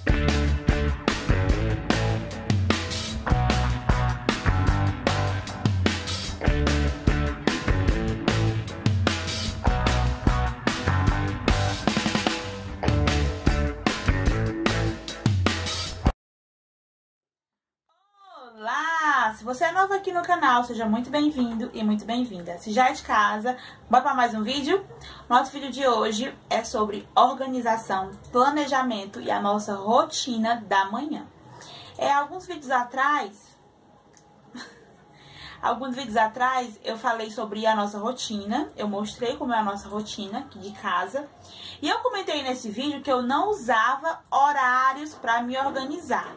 Olá! Se você é novo aqui no canal, seja muito bem-vindo e muito bem-vinda. Se já é de casa, bora para mais um vídeo? Nosso vídeo de hoje é sobre organização, planejamento e a nossa rotina da manhã. Alguns vídeos atrás eu falei sobre a nossa rotina, eu mostrei como é a nossa rotina aqui de casa. E eu comentei nesse vídeo que eu não usava horários para me organizar.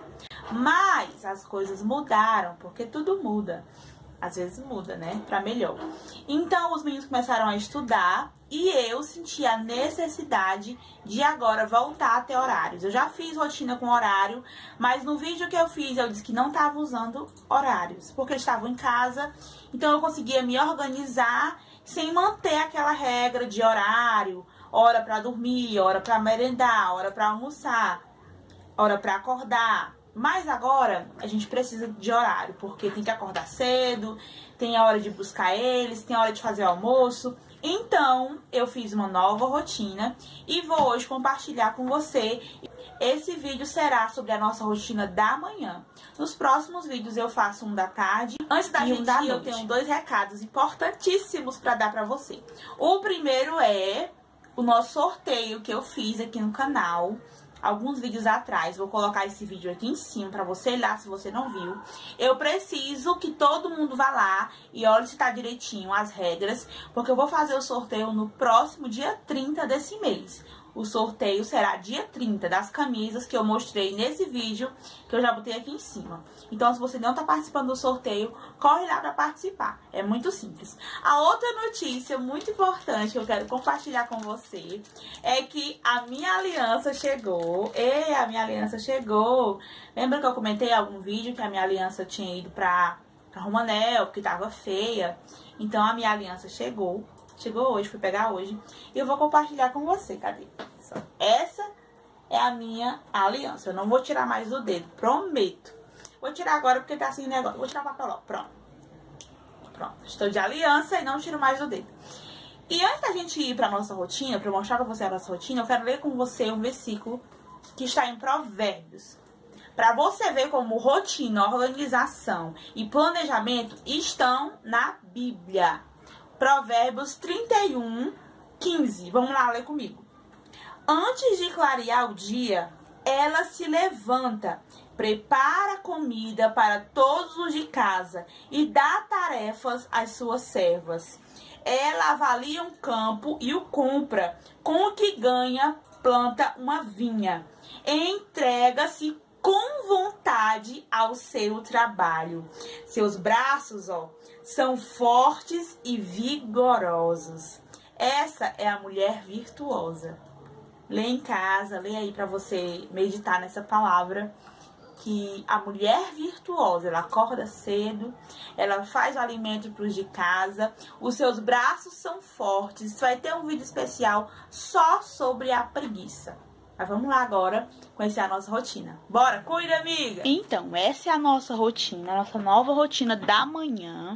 Mas as coisas mudaram, porque tudo muda. Às vezes muda, né? Pra melhor. Então, os meninos começaram a estudar e eu senti a necessidade de agora voltar a ter horários. Eu já fiz rotina com horário, mas no vídeo que eu fiz, eu disse que não estava usando horários, porque eles estavam em casa. Então, eu conseguia me organizar sem manter aquela regra de horário. Hora pra dormir, hora pra merendar, hora pra almoçar, hora pra acordar. Mas agora a gente precisa de horário, porque tem que acordar cedo, tem a hora de buscar eles, tem a hora de fazer o almoço. Então, eu fiz uma nova rotina e vou hoje compartilhar com você. Esse vídeo será sobre a nossa rotina da manhã. Nos próximos vídeos eu faço um da tarde. Antes da gente ir, eu tenho dois recados importantíssimos para dar para você. O primeiro é o nosso sorteio que eu fiz aqui no canal alguns vídeos atrás. Vou colocar esse vídeo aqui em cima pra você ir lá se você não viu. Eu preciso que todo mundo vá lá e olhe se tá direitinho as regras, porque eu vou fazer o sorteio no próximo dia 30 desse mês. O sorteio será dia 30 das camisas que eu mostrei nesse vídeo, que eu já botei aqui em cima. Então, se você não tá participando do sorteio, corre lá pra participar. É muito simples. A outra notícia muito importante que eu quero compartilhar com você é que a minha aliança chegou. A minha aliança chegou. Lembra que eu comentei em algum vídeo que a minha aliança tinha ido pra Romanel, que tava feia? Então, a minha aliança chegou. Chegou hoje, fui pegar hoje. E eu vou compartilhar com você, cadê? Essa é a minha aliança. Eu não vou tirar mais do dedo, prometo. Vou tirar agora porque tá assim o negócio. Vou tirar o papel, ó. Pronto. Pronto. Estou de aliança e não tiro mais do dedo. E antes da gente ir pra nossa rotina, pra eu mostrar pra você a nossa rotina, eu quero ler com você um versículo que está em Provérbios. Pra você ver como rotina, organização e planejamento estão na Bíblia. Provérbios 31, 15. Vamos lá, ler comigo. Antes de clarear o dia, ela se levanta, prepara comida para todos os de casa e dá tarefas às suas servas. Ela avalia um campo e o compra. Com o que ganha, planta uma vinha. Entrega-se com vontade ao seu trabalho. Seus braços, são fortes e vigorosos. Essa é a mulher virtuosa. Lê em casa, lê aí para você meditar nessa palavra, que a mulher virtuosa, ela acorda cedo, ela faz o alimento para os de casa, os seus braços são fortes. Vai ter um vídeo especial só sobre a preguiça. Mas vamos lá agora conhecer a nossa rotina. Bora, cuida, amiga! Então, essa é a nossa rotina, a nossa nova rotina da manhã.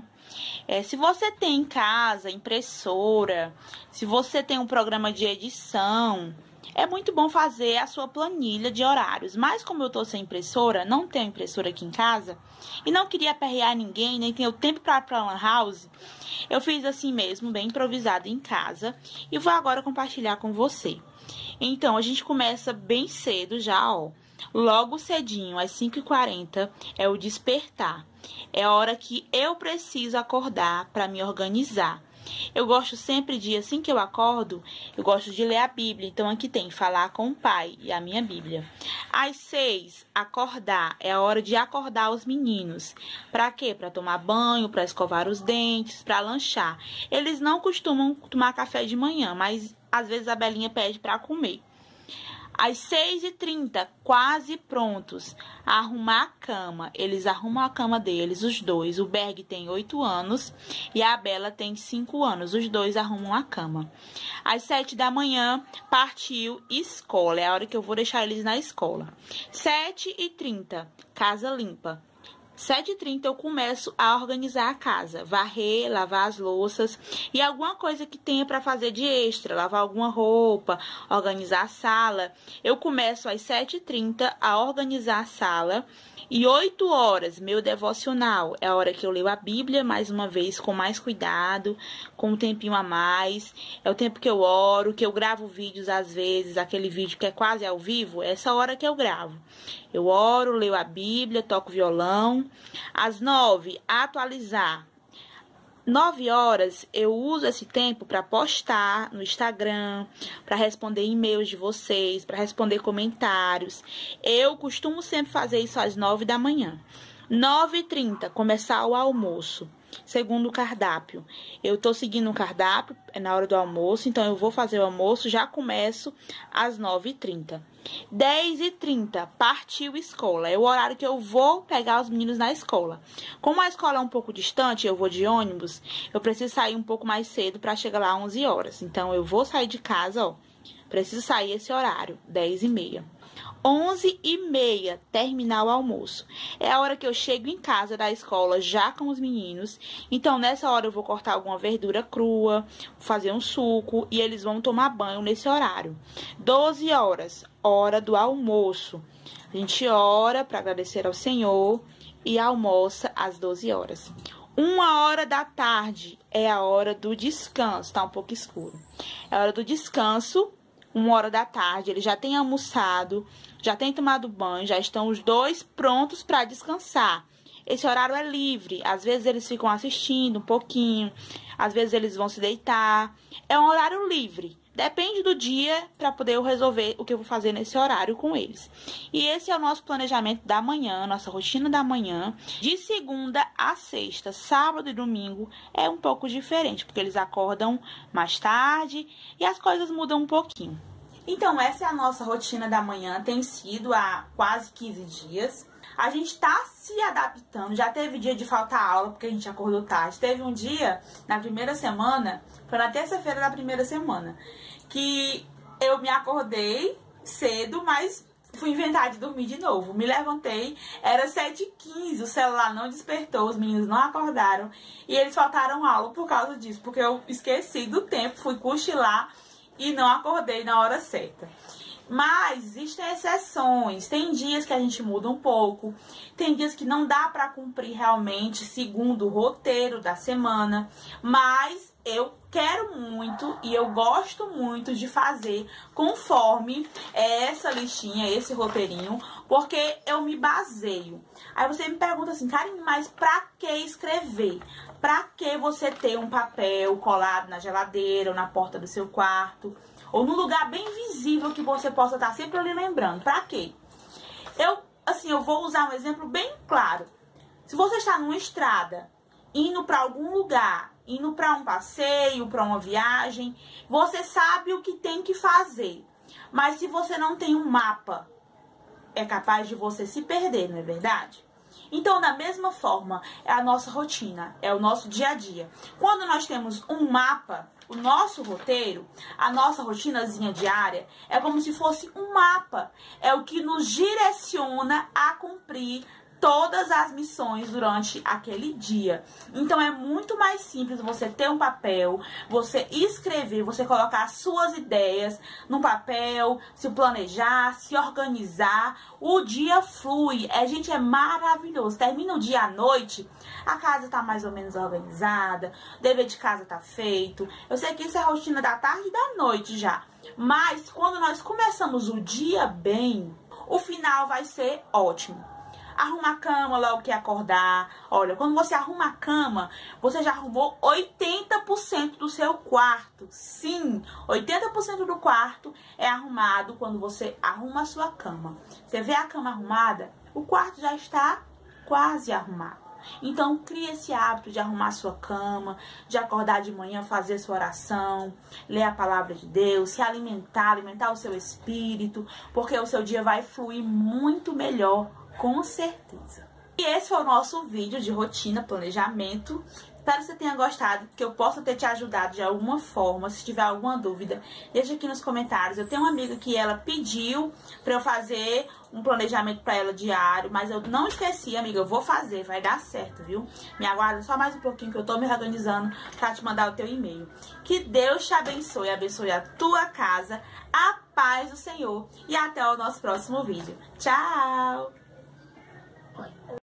Se você tem em casa impressora, se você tem um programa de edição, é muito bom fazer a sua planilha de horários. Mas como eu tô sem impressora, não tenho impressora aqui em casa, e não queria aperrear ninguém, nem tenho tempo para ir pra Lan House, eu fiz assim mesmo, bem improvisado em casa, e vou agora compartilhar com você. Então, a gente começa bem cedo já, logo cedinho, às 5h40, é o despertar. É a hora que eu preciso acordar para me organizar. Eu gosto sempre de, assim que eu acordo, eu gosto de ler a Bíblia. Então, aqui tem falar com o Pai e a minha Bíblia. Às 6, acordar. É a hora de acordar os meninos. Pra quê? Pra tomar banho, pra escovar os dentes, pra lanchar. Eles não costumam tomar café de manhã, mas às vezes a Belinha pede pra comer. Às 6h30, quase prontos a arrumar a cama. Eles arrumam a cama deles, os dois. O Berg tem 8 anos e a Bela tem 5 anos. Os dois arrumam a cama. Às 7 da manhã, partiu escola. É a hora que eu vou deixar eles na escola. 7h30, casa limpa. 7h30 eu começo a organizar a casa, varrer, lavar as louças e alguma coisa que tenha para fazer de extra, lavar alguma roupa, organizar a sala. Eu começo às 7h30 a organizar a sala e 8 horas, meu devocional, é a hora que eu leio a Bíblia mais uma vez, com mais cuidado, com um tempinho a mais. É o tempo que eu oro, que eu gravo vídeos às vezes, aquele vídeo que é quase ao vivo, é essa hora que eu gravo. Eu oro, leio a Bíblia, toco violão. Às 9, atualizar. 9 horas, eu uso esse tempo para postar no Instagram, para responder e-mails de vocês, para responder comentários. Eu costumo sempre fazer isso às 9 da manhã. 9h30, começar o almoço. Segundo o cardápio. Eu tô seguindo o cardápio, é na hora do almoço, então eu vou fazer o almoço, já começo às 9h30. 10h30, partiu escola. É o horário que eu vou pegar os meninos na escola. Como a escola é um pouco distante, eu vou de ônibus, eu preciso sair um pouco mais cedo para chegar lá às 11 horas. Então, eu vou sair de casa, ó. Preciso sair esse horário, 10h30. 11h30, terminar o almoço. É a hora que eu chego em casa da escola já com os meninos. Então, nessa hora eu vou cortar alguma verdura crua, fazer um suco e eles vão tomar banho nesse horário. 12 horas, hora do almoço. A gente ora para agradecer ao Senhor e almoça às 12 horas. 1h da tarde é a hora do descanso, tá um pouco escuro. É a hora do descanso. 1h da tarde, ele já tem almoçado, já tem tomado banho, já estão os dois prontos para descansar. Esse horário é livre, às vezes eles ficam assistindo um pouquinho, às vezes eles vão se deitar. É um horário livre, depende do dia para poder eu resolver o que eu vou fazer nesse horário com eles. E esse é o nosso planejamento da manhã, nossa rotina da manhã, de segunda a sexta. Sábado e domingo é um pouco diferente, porque eles acordam mais tarde e as coisas mudam um pouquinho. Então, essa é a nossa rotina da manhã, tem sido há quase 15 dias. A gente tá se adaptando, já teve dia de faltar aula, porque a gente acordou tarde. Teve um dia, na primeira semana, foi na terça-feira da primeira semana, que eu me acordei cedo, mas fui inventar de dormir de novo. Me levantei, era 7h15, o celular não despertou, os meninos não acordaram. E eles faltaram aula por causa disso, porque eu esqueci do tempo, fui cochilar e não acordei na hora certa. Mas existem exceções, tem dias que a gente muda um pouco, tem dias que não dá para cumprir realmente segundo o roteiro da semana, mas eu quero muito e eu gosto muito de fazer conforme essa listinha, esse roteirinho, porque eu me baseio. Aí você me pergunta assim, Karine, mas pra que escrever? Pra que você ter um papel colado na geladeira ou na porta do seu quarto? Ou num lugar bem visível que você possa estar sempre ali lembrando. Pra quê? Eu vou usar um exemplo bem claro. Se você está numa estrada, indo para algum lugar, indo para um passeio, para uma viagem, você sabe o que tem que fazer. Mas se você não tem um mapa, é capaz de você se perder, não é verdade? Então, da mesma forma, é a nossa rotina, é o nosso dia a dia. Quando nós temos um mapa, o nosso roteiro, a nossa rotinazinha diária, é como se fosse um mapa. É o que nos direciona a cumprir todas as missões durante aquele dia. Então, é muito mais simples você ter um papel, você escrever, você colocar as suas ideias no papel, se planejar, se organizar. O dia flui. Gente, é maravilhoso. Termina o dia à noite, a casa tá mais ou menos organizada, o dever de casa tá feito. Eu sei que isso é a rotina da tarde e da noite já. Mas, quando nós começamos o dia bem, o final vai ser ótimo. Arruma a cama logo que acordar. Olha, quando você arruma a cama, você já arrumou 80% do seu quarto. Sim, 80% do quarto é arrumado quando você arruma a sua cama. Você vê a cama arrumada, o quarto já está quase arrumado. Então, crie esse hábito de arrumar sua cama, de acordar de manhã, fazer sua oração, ler a palavra de Deus, se alimentar o seu espírito, porque o seu dia vai fluir muito melhor, com certeza. E esse foi o nosso vídeo de rotina, planejamento. Espero que você tenha gostado, que eu possa ter te ajudado de alguma forma. Se tiver alguma dúvida, deixa aqui nos comentários. Eu tenho uma amiga que ela pediu pra eu fazer um planejamento pra ela diário, mas eu não esqueci, amiga, eu vou fazer, vai dar certo, viu? Me aguarda só mais um pouquinho que eu tô me organizando pra te mandar o teu e-mail. Que Deus te abençoe a tua casa, a paz do Senhor e até o nosso próximo vídeo. Tchau!